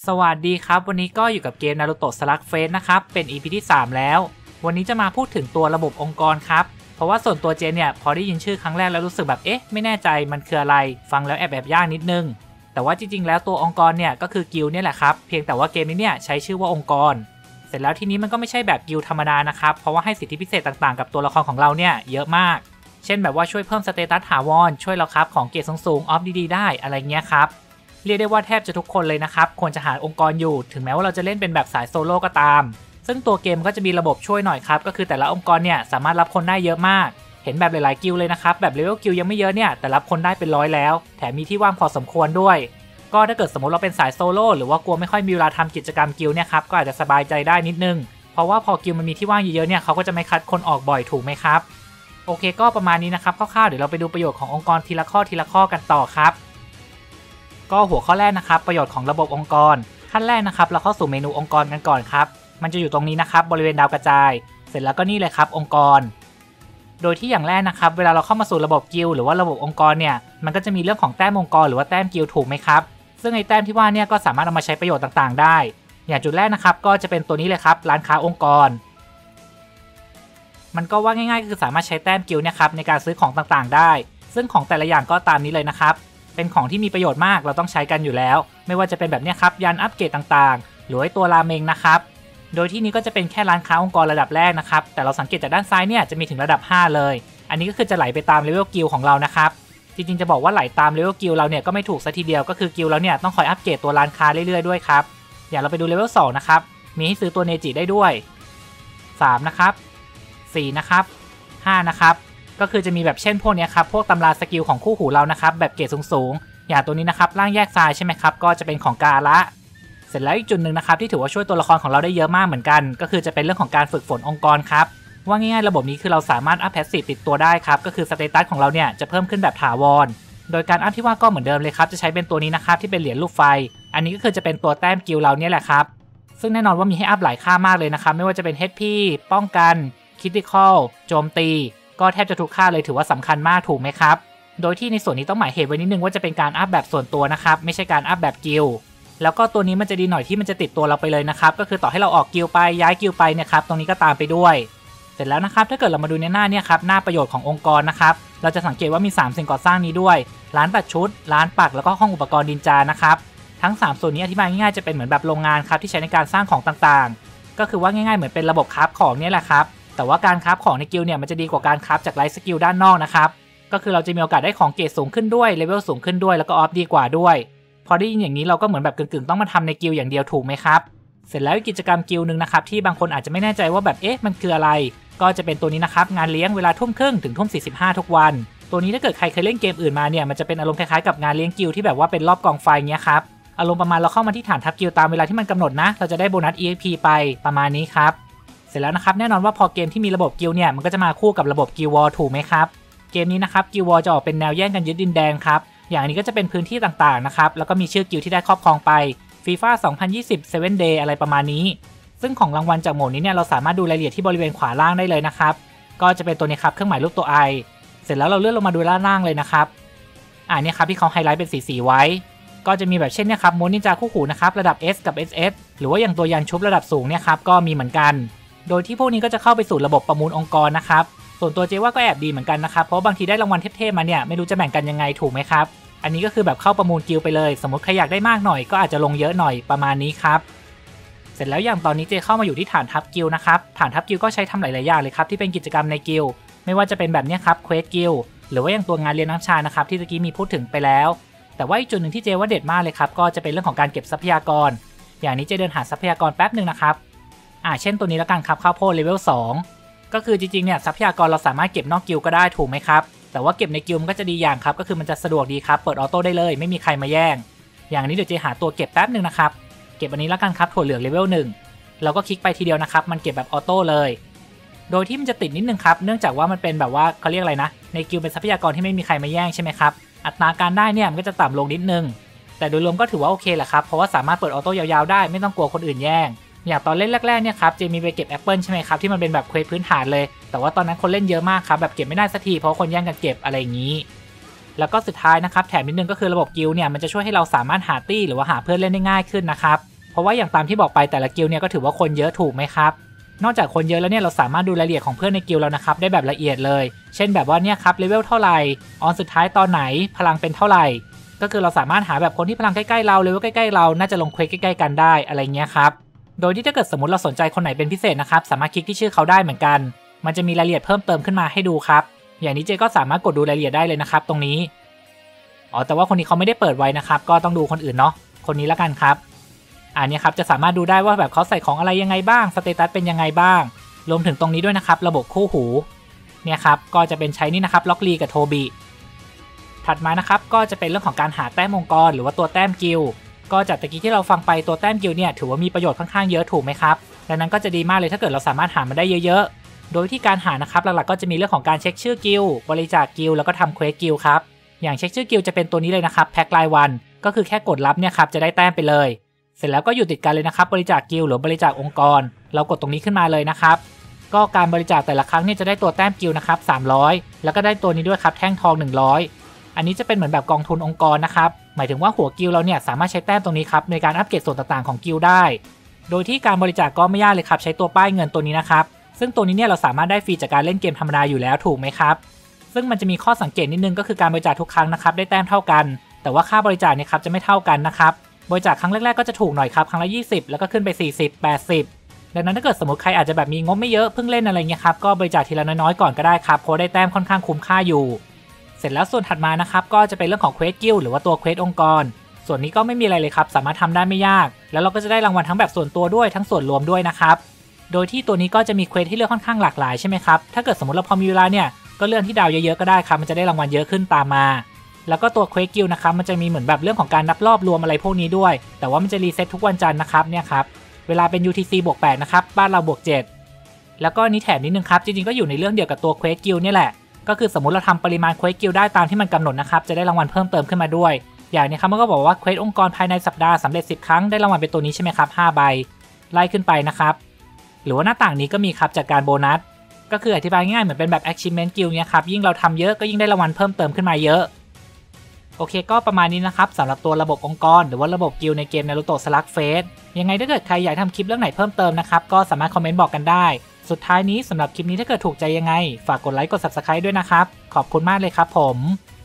สวัสดีครับวันนี้ก็อยู่กับเกม Naruto Slug Face นะครับเป็น EP ที่ 3 แล้ววันนี้จะมาพูดถึงตัวระบบองค์กรครับเพราะว่าส่วนตัวเจนเนี่ยพอได้ยินชื่อครั้งแรกแล้วรู้สึกแบบไม่แน่ใจมันคืออะไรฟังแล้วแอบยากนิดนึงแต่ว่าจริงๆแล้วตัวองค์กรเนี่ยก็คือกิลด์เนี่ยแหละครับเพียงแต่ว่าเกมนี้เนี่ยใช้ชื่อว่าองค์กรเสร็จแล้วทีนี้มันก็ไม่ใช่แบบกิลด์ธรรมดานะครับเพราะว่าให้สิทธิพิเศษต่างๆกับตัวละครของเราเนี่ยเยอะมากเช่นแบบว่าช่วยเพิ่มสเตตัสถาวรช่วยเราครับของเกรดสูงๆออฟดีๆได้อะไรเงี้ยครับเรียกได้ว่าแทบจะทุกคนเลยนะครับควรจะหาองค์กรอยู่ถึงแม้ว่าเราจะเล่นเป็นแบบสายโซโล่ก็ตามซึ่งตัวเกมก็จะมีระบบช่วยหน่อยครับก็คือแต่ละองค์กรเนี่ยสามารถรับคนได้เยอะมากเห็นแบบหลายๆกิลด์เลยนะครับแบบเลเวลกิลด์ยังไม่เยอะเนี่ยแต่รับคนได้เป็นร้อยแล้วแถมมีที่ว่างพอสมควรด้วยก็ถ้าเกิดสมมติเราเป็นสายโซโล่หรือว่ากลัวไม่ค่อยมีเวลาทำกิจกรรมกิลด์เนี่ยครับก็อาจจะสบายใจได้นิดนึงเพราะว่าพอกิลด์มันมีที่ว่างเยอะๆเนี่ยเขาก็จะไม่คัดคนออกบ่อยถูกไหมครับโอเคก็ประมาณนี้นะครับคร่าวๆเดี๋ยวเราไปดูประโยชน์ขององค์กรทีละข้อกันต่อครับก็หัวข้อแรกนะครับประโยชน์ของระบบองค์กรขั้นแรกนะครับเราเข้าสู่เมนูองค์กรกันก่อนครับมันจะอยู่ตรงนี้นะครับบริเวณดาวกระจายเสร็จแล้วก็นี่เลยครับองค์กรโดยที่อย่างแรกนะครับเวลาเราเข้ามาสู่ระบบกิลด์หรือว่าระบบองค์กรเนี่ยมันก็จะมีเรื่องของแต้มองค์กรหรือว่าแต้มกิลด์ถูกไหมครับซึ่งไอ้แต้มที่ว่าเนี่ยก็สามารถเอามาใช้ประโยชน์ต่างๆได้อย่างจุดแรกนะครับก็จะเป็นตัวนี้เลยครับร้านค้าองค์กรมันก็ว่าง่ายๆก็คือสามารถใช้แต้มกิลด์เนี่ยครับในการซื้อของต่างๆได้ซึ่งของแต่ละอย่างก็ตามนี้เลยนะครับเป็นของที่มีประโยชน์มากเราต้องใช้กันอยู่แล้วไม่ว่าจะเป็นแบบนี้ครับยันอัปเกรดต่างๆหรือไอ้ตัวราเมงนะครับโดยที่นี้ก็จะเป็นแค่ร้านค้าองค์กรระดับแรกนะครับแต่เราสังเกตจากด้านซ้ายเนี่ยจะมีถึงระดับ5เลยอันนี้ก็คือจะไหลไปตามเลเวลกิลด์ของเรานะครับจริงๆจะบอกว่าไหลตามเลเวลกิลด์เราเนี่ยก็ไม่ถูกซะทีเดียวก็คือกิลด์เราเนี่ยต้องคอยอัปเกรดตัวร้านค้าเรื่อยๆด้วยครับอย่างเราไปดูเลเวล2นะครับมีให้ซื้อตัวเนจิได้ด้วย3นะครับ4นะครับ5นะครับก็คือจะมีแบบเช่นพวกนี้ครับพวกตำราสกิลของคู่หูเรานะครับแบบเกรดสูงๆอย่างตัวนี้นะครับร่างแยกทรายใช่ไหมครับก็จะเป็นของกาละเสร็จแล้วอีกจุดหนึ่งนะครับที่ถือว่าช่วยตัวละครของเราได้เยอะมากเหมือนกันก็คือจะเป็นเรื่องของการฝึกฝนองค์กรครับว่าง่ายๆระบบนี้คือเราสามารถอัพแพสซีฟติดตัวได้ครับก็คือสเตตัสของเราเนี่ยจะเพิ่มขึ้นแบบถาวรโดยการอัพที่ว่าก็เหมือนเดิมเลยครับจะใช้เป็นตัวนี้นะครับที่เป็นเหรียญลูกไฟอันนี้ก็คือจะเป็นตัวแต้มกิลด์เราเนี่ยแหละครับซึ่งแน่นอนว่ามีให้อัพหลายค่ามากเลยนะครับไม่ว่าจะเป็น HP ป้องกัน Critical โจมตีก็แทบจะทุกค่าเลยถือว่าสำคัญมากถูกไหมครับโดยที่ในส่วนนี้ต้องหมายเหตุไว้นิดนึงว่าจะเป็นการอัพแบบส่วนตัวนะครับไม่ใช่การอัพแบบกิลด์แล้วก็ตัวนี้มันจะดีหน่อยที่มันจะติดตัวเราไปเลยนะครับก็คือต่อให้เราออกกิลด์ไปย้ายกิลด์ไปเนี่ยครับตรงนี้ก็ตามไปด้วยเสร็จแล้วนะครับถ้าเกิดเรามาดูในหน้าเนี่ยครับหน้าประโยชน์ขององค์กรนะครับเราจะสังเกตว่ามี3สิ่งก่อสร้างนี้ด้วยร้านตัดชุดร้านปักแล้วก็ห้องอุปกรณ์ดินจานะครับทั้ง3ส่วนนี้อธิบายง่ายๆจะเป็นเหมือนแบบโรงงานครับที่ใช้ในการสร้างของต่างๆก็คือว่าง่ายๆเหมือนเป็นระบบคราฟของเนี่ยแหละครับแต่ว่าการคราฟของในกิลด์เนี่ยมันจะดีกว่าการคราฟจากไลฟ์สกิลด้านนอกนะครับก็คือเราจะมีโอกาสได้ของเกรดสูงขึ้นด้วยเลเวลสูงขึ้นด้วยแล้วก็ออฟดีกว่าด้วยพอได้ยินอย่างนี้เราก็เหมือนแบบกึ่งๆต้องมาทำในกิลด์อย่างเดียวถูกไหมครับเสร็จแล้วกิจกรรมกิลด์นึงนะครับที่บางคนอาจจะไม่แน่ใจว่าแบบมันคืออะไรก็จะเป็นตัวนี้นะครับงานเลี้ยงเวลาทุ่มครึ่งถึงทุ่ม45ทุกวันตัวนี้ถ้าเกิดใครเคยเล่นเกมอื่นมาเนี่ยมันจะเป็นอารมณ์คล้ายๆกับงานเลี้ยงกิลด์ที่แบบว่าเป็นรอบกองไฟเงี้ยครับอารมณ์ประมาณเราเข้ามาที่ฐานทัพกิลด์ตามเวลาที่มันกำหนดนะเราจะได้โบนัส EXP ไปประมาณนี้ครับเสร็จแล้วนะครับแน่นอนว่าพอเกมที่มีระบบกิลด์เนี่ยมันก็จะมาคู่กับระบบกิลด์วอร์ถูกไหมครับเกมนี้นะครับกิลด์วอร์จะออกเป็นแนวแย่งกันยึดดินแดนครับอย่างนี้ก็จะเป็นพื้นที่ต่างๆนะครับแล้วก็มีชื่อกิลด์ที่ได้ครอบครองไป FIFA 2020 7 Day อะไรประมาณนี้ซึ่งของรางวัลจากโหมดนี้เนี่ยเราสามารถดูรายละเอียดที่บริเวณขวาล่างได้เลยนะครับก็จะเป็นตัวนี้ครับเครื่องหมายรูปตัว I เสร็จแล้วเราเลื่อนลงมาดูด้านล่างเลยนะครับเนี่ยครับที่เขาไฮไลท์เป็นสีไว้ก็จะมีแบบเช่นเนี่ยครับโมนินจาคู่หูนะครับระดับ S กับ SS หรือว่าอย่างตัวยันชุบระดับสูงเนี่ยครับก็มีเหมือนกันโดยที่พวกนี้ก็จะเข้าไปสู่ระบบประมูลองค์กรนะครับส่วนตัวเจว่าก็แอบดีเหมือนกันนะครับเพราะบางทีได้รางวัลเทพๆมาเนี่ยไม่รู้จะแบ่งกันยังไงถูกไหมครับอันนี้ก็คือแบบเข้าประมูลกิลด์ไปเลยสมมติใครอยากได้มากหน่อยก็อาจจะลงเยอะหน่อยประมาณนี้ครับเสร็จแล้วอย่างตอนนี้เจเข้ามาอยู่ที่ฐานทัพกิลด์นะครับฐานทัพกิลด์ก็ใช้ทำหลายๆอย่างเลยครับที่เป็นกิจกรรมในกิลด์ไม่ว่าจะเป็นแบบนี้ครับเควสกิลด์หรือว่าอย่างตัวงานเรียนน้ำชานะครับที่เมื่อกี้มีพูดถึงไปแล้วแต่ว่าอีกจุดหนึ่งที่เจว่าเด็ดมากเลยครับก็จะเป็นเรื่องของการเก็บทรัพยากรอย่างนี้เจเดินหาทรัพยากรแป๊บหนึ่งนะครับเช่นตัวนี้แล้วกันครับข้าวโพดเลเวล2ก็คือจริงๆเนี่ยทรัพยากรเราสามารถเก็บนอกกิลด์ก็ได้ถูกไหมครับแต่ว่าเก็บในกิลด์มันก็จะดีอย่างครับก็คือมันจะสะดวกดีครับเปิดออโต้ได้เลยไม่มีใครมาแย่งอย่างนี้เดี๋ยวเจหาตัวเก็บแป๊บหนึ่งนะครับเก็บอันนี้แล้วกันครับถั่วเหลืองเลเวล1เราก็คลิกไปทีเดียวนะครับมันเก็บแบบออโต้เลยโดยที่มันจะติดนิดนึงครับเนื่องจากว่ามันเป็นแบบว่าเขาเรียกอะไรนะในกิลด์เป็นทรัพยากรที่ไม่มีใครมาแย่งใช่ไหมครับอัตราการได้เนี่ยมันก็จะต่ำลงนิดนึงแต่โดยรวมก็ถือว่าโอเคแหละครับเพราะว่าสามารถเปิดออโต้ยาวๆได้ไม่ต้องกลัวคนอื่นแย่งอย่างตอนเล่นแรกๆเนี่ยครับเจมีไปเก็บแอปเปิลใช่ไหมครับที่มันเป็นแบบเควสพื้นฐานเลยแต่ว่าตอนนั้นคนเล่นเยอะมากครับแบบเก็บไม่ได้สักทีเพราะคนแย่งกันเก็บอะไรอย่างนี้แล้วก็สุดท้ายนะครับแถมนิดนึงก็คือระบบกิลด์เนี่ยมันจะช่วยให้เราสามารถหาตี้หรือว่าหาเพื่อนเล่นได้ง่ายขึ้นนะครับเพราะว่าอย่างตามที่บอกไปแต่ละกิลด์เนี่ยก็ถือว่าคนเยอะถูกไหมครับนอกจากคนเยอะแล้วเนี่ยเราสามารถดูรายละเอียดของเพื่อนในกิลด์เรานะครับได้แบบละเอียดเลยเช่นแบบว่าเนี่ยครับเลเวลเท่าไหร่ออนสุดท้ายตอนไหนพลังเป็นเท่าไหร่ก็คือเราสามารถหาแบบคนที่พลังใกล้ๆเราเลเวลใกล้ๆเราน่าจะลงเควสใกล้ๆกันได้อะไรเงี้ยครับโดยที่ถ้าเกิดสมมติเราสนใจคนไหนเป็นพิเศษนะครับสามารถคลิกที่ชื่อเขาได้เหมือนกันมันจะมีรายละเอียดเพิ่มเติมขึ้นมาให้ดูครับอย่างนี้เจก็สามารถกดดูรายละเอียดได้เลยนะครับตรงนี้แต่ว่าคนนี้เขาไม่ได้เปิดไว้นะครับก็ต้องดูคนอื่นเนาะคนนี้ละกันครับอันนี้ครับจะสามารถดูได้ว่าแบบเขาใส่ของอะไรยังไงบ้างสเตตัสเป็นยังไงบ้างรวมถึงตรงนี้ด้วยนะครับระบบคู่หูเนี่ยครับก็จะเป็นใช้นี่นะครับล็อกลีกับโทบีถัดมานะครับก็จะเป็นเรื่องของการหาแต้มองค์กรหรือว่าตัวแต้มกิลด์ก็จากตะกี้ที่เราฟังไปตัวแต้มกิลด์เนี่ยถือว่ามีประโยชน์ค่อนข้างเยอะถูกไหมครับดังนั้นก็จะดีมากเลยถ้าเกิดเราสามารถหามาได้เยอะๆโดยที่การหานะครับหลักๆก็จะมีเรื่องของการเช็คชื่อกิลด์บริจาคกิลด์แล้วก็ทำเควสกิลด์ครับอย่างเช็คชื่อกิลด์จะเป็นตัวนี้เลยนะครับแพ็ครายวันก็คือแค่กดรับเนี่ยครับจะได้แต้มไปเลยเสร็จแล้วก็อยู่ติดกันเลยนะครับบริจาคกิลด์หรือบริจาคองค์กรเรากดตรงนี้ขึ้นมาเลยนะครับก็การบริจาคแต่ละครั้งเนี่ยจะได้ตัวแต้มกิลด์นะครับ300แล้วก็ได้ตัวนี้ด้วยครับแท่งทอง100อันนี้จะเป็นเหมือนแบบกองทุนองค์กรนะครับหมายถึงว่าหัวกิลด์เราเนี่ยสามารถใช้แต้มตรงนี้ครับในการอัปเกรดส่วนต่างๆของกิลด์ได้โดยที่การบริจาคก็ไม่ยากเลยครับใช้ตัวป้ายเงินตัวนี้นะครับซึ่งตัวนี้เนี่ยเราสามารถได้ฟรีจากการเล่นเกมธรรมดาอยู่แล้วถูกไหมครับซึ่งมันจะมีข้อสังเกตนิดนึงก็คือการบริจาคทุกครั้งนะครับได้แต้มเท่ากันแต่ว่าค่าบริจาคเนี่ยครับจะไม่เท่ากันนะครับบริจาคครั้งแรกๆก็จะถูกหน่อยครับครั้งละ20แล้วก็ขึ้นไป40 80ดังนั้นถ้าเกิดสมมติใครอาจจะแบบมีงบไม่เยอะเพิ่งเล่นอะไรเงี้ยครับก็บริจาคทีละน้อยๆก่อนก็ได้ครับเพราะได้แต้มค่อนข้างคุ้มค่าอยู่เสร็จแล้วส่วนถัดมานะครับก็จะเป็นเรื่องของเควสกิลด์หรือว่าตัวเควสองค์กรส่วนนี้ก็ไม่มีอะไรเลยครับสามารถทำได้ไม่ยากแล้วเราก็จะได้รางวัลทั้งแบบส่วนตัวด้วยทั้งส่วนรวมด้วยนะครับโดยที่ตัวนี้ก็จะมีเควสให้เลือกค่อนข้างหลากหลายใช่ไหมครับถ้าเกิดสมมติเราพอมีเวลาเนี่ยก็เลือกที่ดาวเยอะๆก็ได้ครับมันจะได้รางวัลเยอะขึ้นตามมาแล้วก็ตัวเควสกิลด์นะครับมันจะมีเหมือนแบบเรื่องของการนับรอบรวมอะไรพวกนี้ด้วยแต่ว่ามันจะรีเซ็ตทุกวันจันทร์นะครับเนี่ยครับเวลาเป็น UTC บวก 8นะครับบ้านเราบวก 7แล้วก็นี้แถมนิดนึงครับจริงๆก็อยู่ในเรื่องเดียวกับตัวเควสกิลด์นี่แหละก็คือสมมติเราทำปริมาณเควสกิลด์ได้ตามที่มันกำหนดนะครับจะได้รางวัลเพิ่มเติมขึ้นมาด้วยอย่างนี้ครับมันก็บอกว่าเควสองค์กรภายในสัปดาห์สำเร็จ10ครั้งได้รางวัลเป็นตัวนี้ใช่ไหมครับ5ใบไล่ขึ้นไปนะครับหรือว่าหน้าต่างนี้ก็มีครับจากการโบนัสก็คืออธิบายง่ายๆเหมือนเป็นแบบ achievement guild เนี่ยครับยิ่งเราทำเยอะก็ยิ่งได้รางวัลเพิ่มเติมขึ้นมาเยอะโอเคก็ประมาณนี้นะครับสำหรับตัวระบบองค์กรหรือว่าระบบกิลด์ในเกม Naruto Slugfest ยังไงถ้าเกิดใครอยากทำคลิปเรื่องไหนเพิ่มเติมนะครับก็สามารถคอมเมนต์บอกกันได้สุดท้ายนี้สำหรับคลิปนี้ถ้าเกิดถูกใจยังไงฝากกดไลค์กด Subscribe ด้วยนะครับขอบคุณมากเลยครับผม